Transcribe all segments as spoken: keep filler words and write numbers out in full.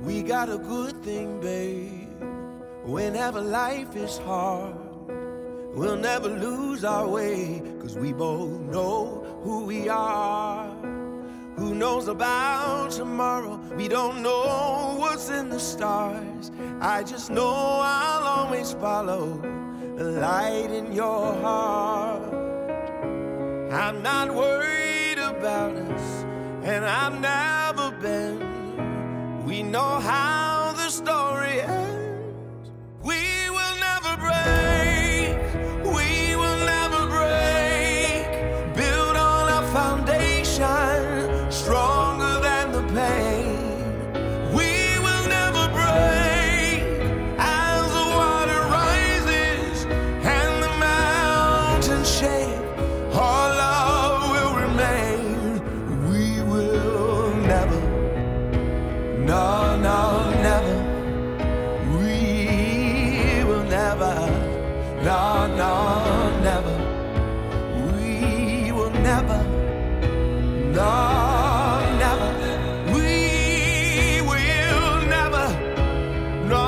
We got a good thing, babe. Whenever life is hard, we'll never lose our way, 'cause we both know who we are. Who knows about tomorrow? We don't know what's in the stars. I just know I'll always follow the light in your heart. I'm not worried about us, and I've never been. We know how the story ends. We will never break. We will never break. Build on a foundation stronger than the pain. We will never break. As the water rises and the mountains shake, our love will remain. We will never, no, no, never. We will never, no, no, never. We will never, no, never. We will never, no.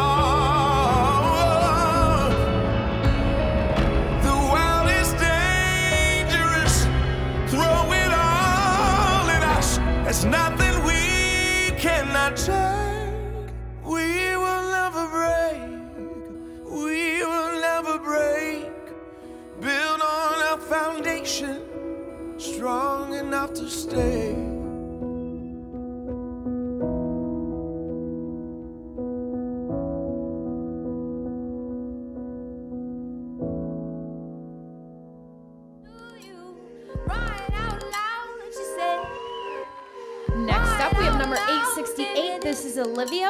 The world is dangerous. Throw it all at us. There's nothing we cannot take. We will never break. We will never break. Build on a foundation strong enough to stay. Next up, we have number eight sixty-eight. This is Olivia.